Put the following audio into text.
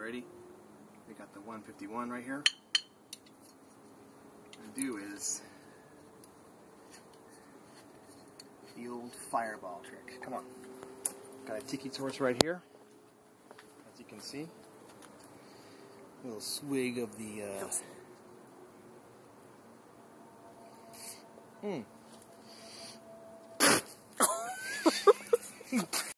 Alrighty, we got the 151 right here. What I'm gonna do is the old fireball trick. Come on. Got a tiki torch right here, as you can see. A little swig of the